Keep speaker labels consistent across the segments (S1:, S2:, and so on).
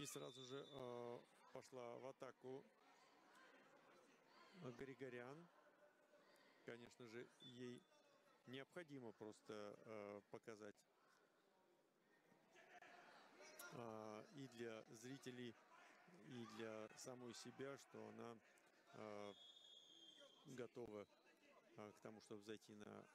S1: сразу же пошла в атаку Григорян. Конечно же, ей необходимо просто показать и для зрителей, и для самой себя, что она готова к тому, чтобы зайти на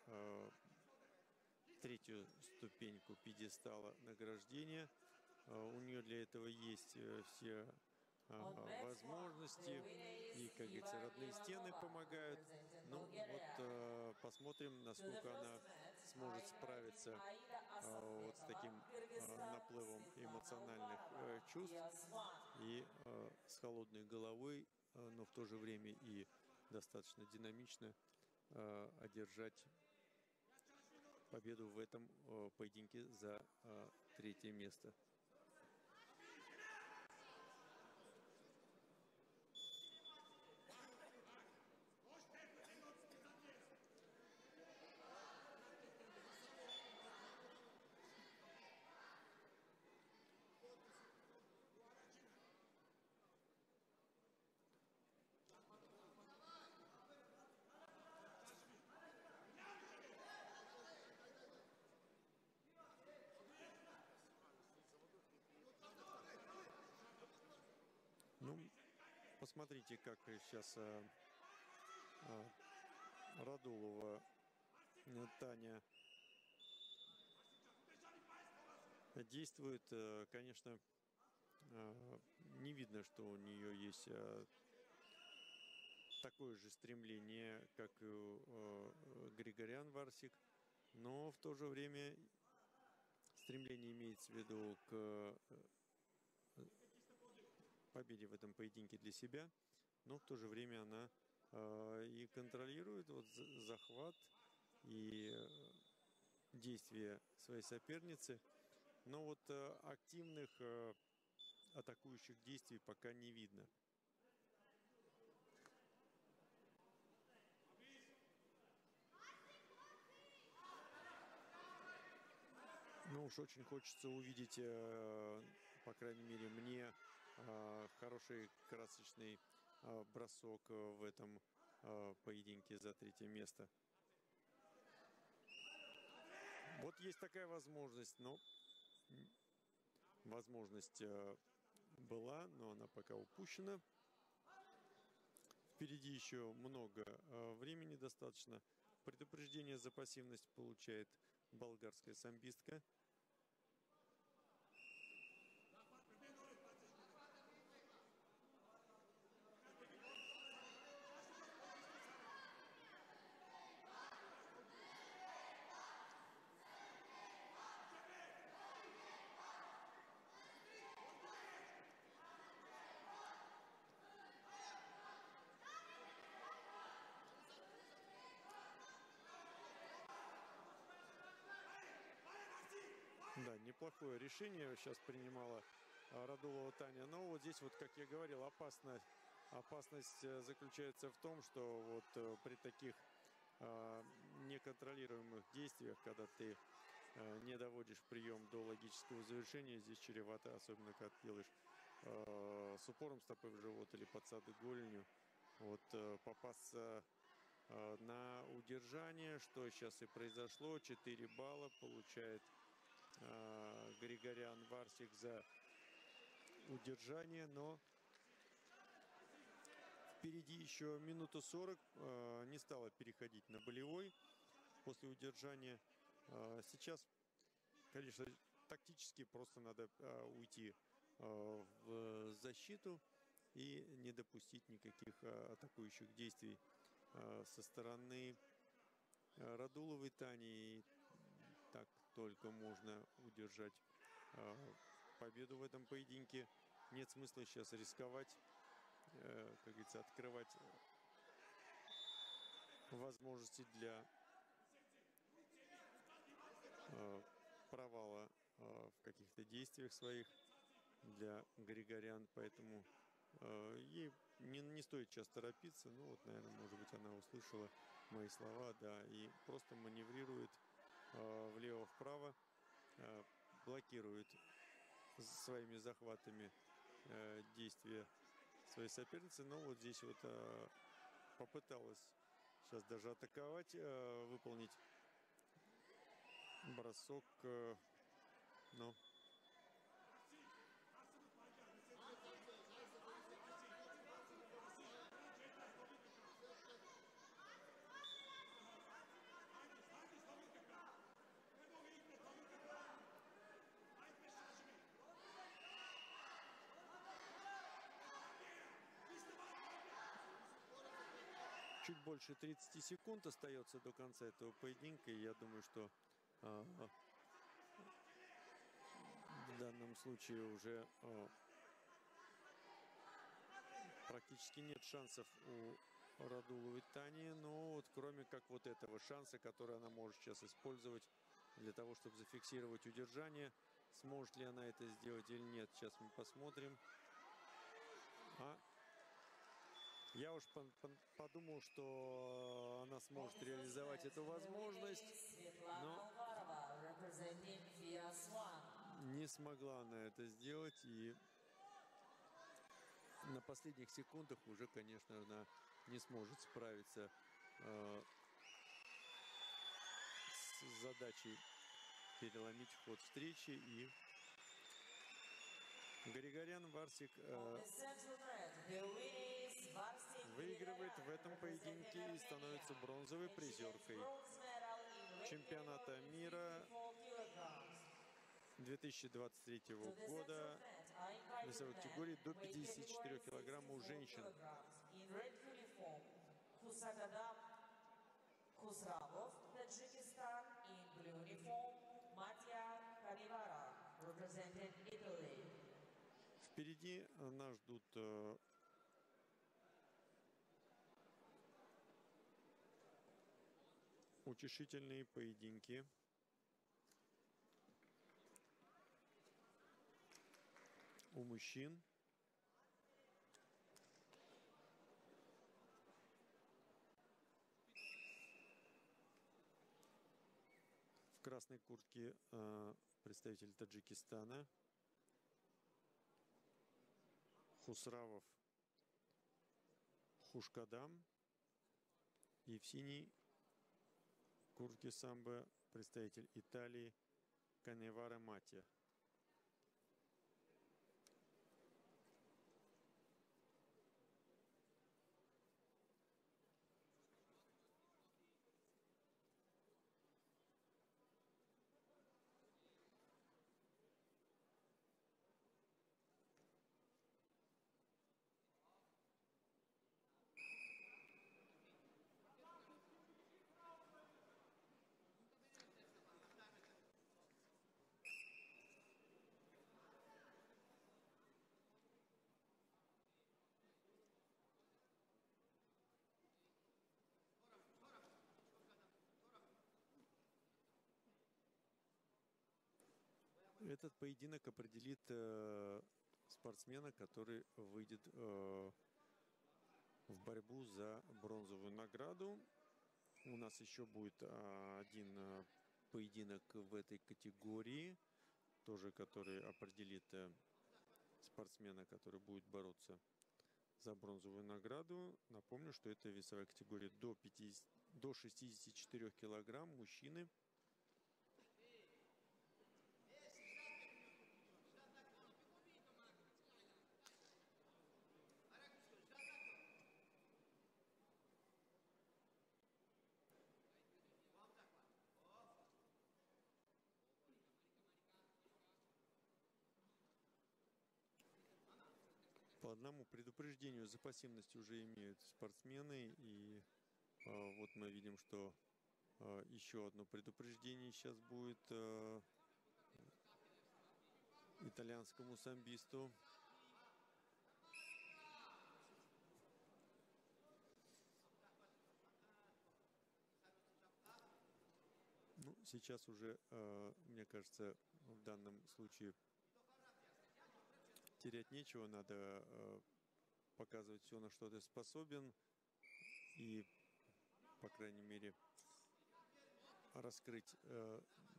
S1: третью ступеньку пьедестала награждения. У нее для этого есть все возможности, и, как говорится, родные стены помогают. Ну вот посмотрим, насколько она сможет справиться вот с таким наплывом эмоциональных чувств и с холодной головой, но в то же время и достаточно динамично одержать победу в этом поединке за третье место. Ну, посмотрите, как сейчас Радулова Таня действует. Конечно, не видно, что у нее есть такое же стремление, как и у Григорян Варсик, но в то же время стремление имеется в виду к победе в этом поединке для себя, но в то же время она и контролирует вот захват и действия своей соперницы. Но вот активных атакующих действий пока не видно. Ну уж очень хочется увидеть, по крайней мере мне, хороший красочный бросок в этом поединке за третье место. Вот есть такая возможность, но возможность была, но она пока упущена. Впереди еще много времени достаточно. Предупреждение за пассивность получает болгарская самбистка. Да, неплохое решение сейчас принимала Радулова Таня. Но вот здесь, вот, как я говорил, опасность заключается в том, что вот при таких неконтролируемых действиях, когда ты не доводишь прием до логического завершения, здесь чревато, особенно когда ты делаешь с упором стопы в живот или подсады голенью, вот попасться на удержание, что сейчас и произошло. 4 балла получает Григорян Варсик за удержание, но впереди еще минута 40, не стала переходить на болевой после удержания. Сейчас, конечно, тактически просто надо уйти в защиту и не допустить никаких атакующих действий со стороны Радуловой Тани. И так только можно удержать победу в этом поединке. Нет смысла сейчас рисковать, как говорится, открывать возможности для провала в каких-то действиях своих для Григорян. Поэтому ей не стоит сейчас торопиться. Ну вот, наверное, может быть, она услышала мои слова, да, и просто маневрирует влево-вправо, блокирует своими захватами действия своей соперницы. Но вот здесь вот попыталась сейчас даже атаковать, выполнить бросок, но чуть больше 30 секунд остается до конца этого поединка. И я думаю, что в данном случае уже практически нет шансов у Радуловой Тани. Но вот кроме как вот этого шанса, который она может сейчас использовать для того, чтобы зафиксировать удержание. Сможет ли она это сделать или нет, сейчас мы посмотрим. Я уж подумал, что она сможет реализовать эту возможность, но не смогла она это сделать. И на последних секундах уже, конечно, она не сможет справиться с задачей переломить ход встречи. И Григорян Варсик выигрывает в этом поединке и становится бронзовой призеркой чемпионата мира 2023 года в весовой категории до 54 килограмм у женщин.
S2: Khusravov, Tajikistan, in blue uniform, Mattia Kanivara, representing Italy.
S1: Впереди нас ждут утешительные поединки. У мужчин. В красной куртке представитель Таджикистана Хусравов Хушкадам. И в синей куртке самбо представитель Италии Каневара Матия. Этот поединок определит спортсмена, который выйдет в борьбу за бронзовую награду. У нас еще будет один поединок в этой категории, тоже который определит спортсмена, который будет бороться за бронзовую награду. Напомню, что это весовая категория до 64 килограмм мужчины. По одному предупреждению за пассивность уже имеют спортсмены. И вот мы видим, что еще одно предупреждение сейчас будет итальянскому самбисту. Ну, сейчас уже, мне кажется, в данном случае терять нечего. Надо показывать все, на что ты способен. И, по крайней мере, раскрыть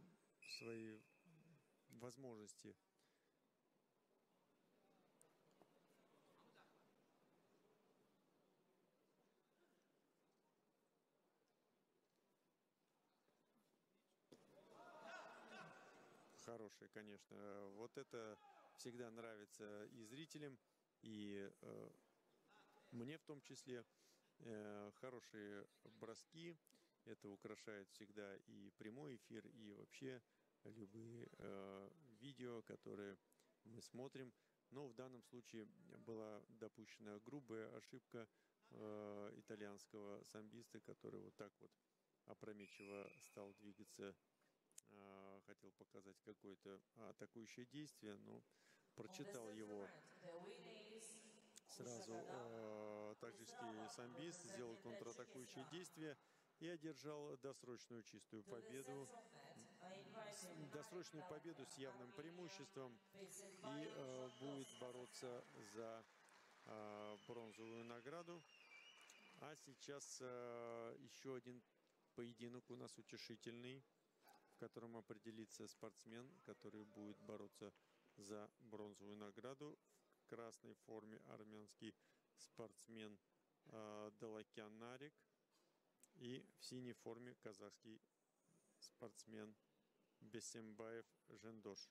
S1: свои возможности хорошие, конечно. Вот это всегда нравится и зрителям, и мне в том числе. Хорошие броски. Это украшает всегда и прямой эфир, и вообще любые видео, которые мы смотрим. Но в данном случае была допущена грубая ошибка итальянского самбиста, который вот так вот опрометчиво стал двигаться, хотел показать какое-то атакующее действие, но прочитал его сразу таджикский самбист, сделал контратакующее действие и одержал досрочную чистую победу. Досрочную победу с явным преимуществом и будет бороться за бронзовую награду. А сейчас еще один поединок у нас утешительный, в котором определится спортсмен, который будет бороться за бронзовую награду. В красной форме армянский спортсмен Далакян Нарик и в синей форме казахский спортсмен Бесембаев Жендош.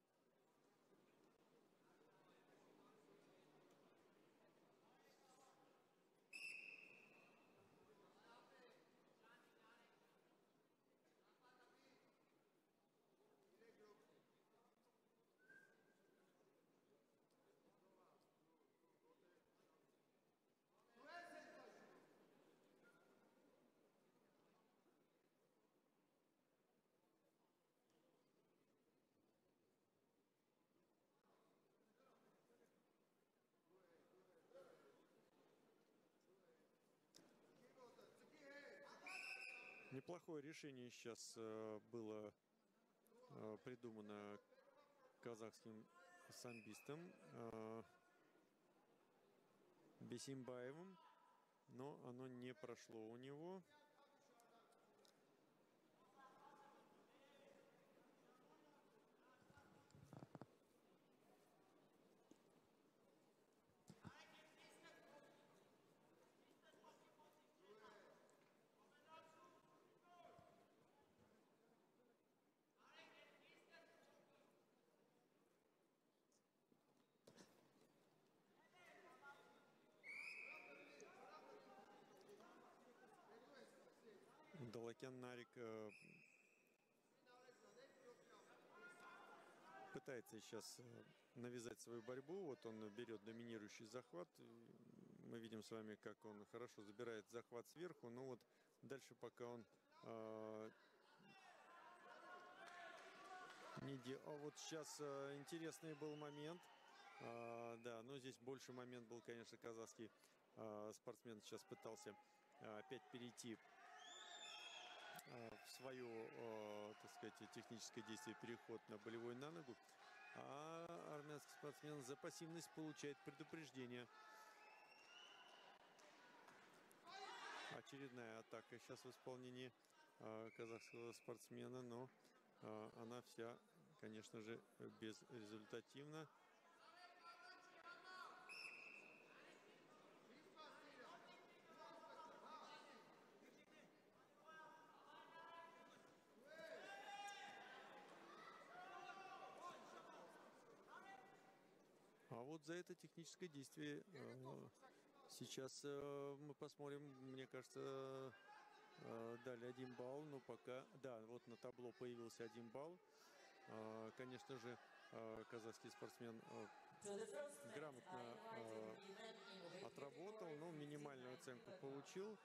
S1: Неплохое решение сейчас было придумано казахским самбистом Бесимбаевым, но оно не прошло у него. Далакян Нарик пытается сейчас навязать свою борьбу. Вот он берет доминирующий захват. Мы видим с вами, как он хорошо забирает захват сверху. Но вот дальше, пока он не делал. А вот сейчас интересный был момент. Да, но здесь больше момент был, конечно, казахский спортсмен сейчас пытался опять перейти в свое, так сказать, техническое действие, переход на болевой на ногу. А армянский спортсмен за пассивность получает предупреждение. Очередная атака сейчас в исполнении казахского спортсмена, но она вся, конечно же, безрезультативна. А вот за это техническое действие сейчас мы посмотрим, мне кажется, дали 1 балл, но пока, да, вот на табло появился 1 балл. Конечно же, казахский спортсмен грамотно отработал, но минимальную оценку получил.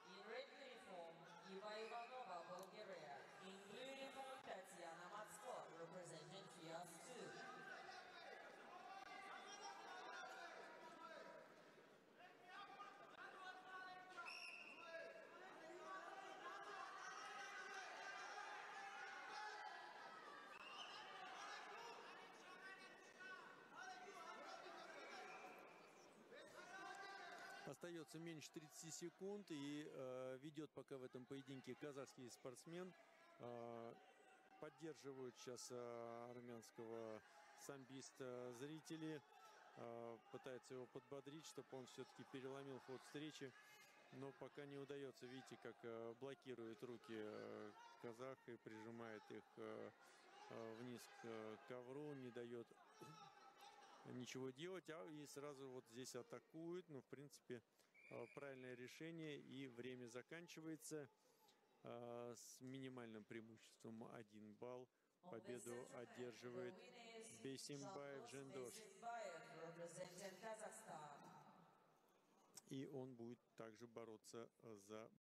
S1: Остается меньше 30 секунд и ведет пока в этом поединке казахский спортсмен. Поддерживают сейчас армянского самбиста зрители. Пытаются его подбодрить, чтобы он все-таки переломил ход встречи. Но пока не удается. Видите, как блокирует руки казах и прижимает их вниз к ковру, не дает ничего делать, и сразу вот здесь атакует. Ну, в принципе, правильное решение, и время заканчивается с минимальным преимуществом 1 балл. Победу одерживает Бейсимбаев Жендош. И он будет также бороться за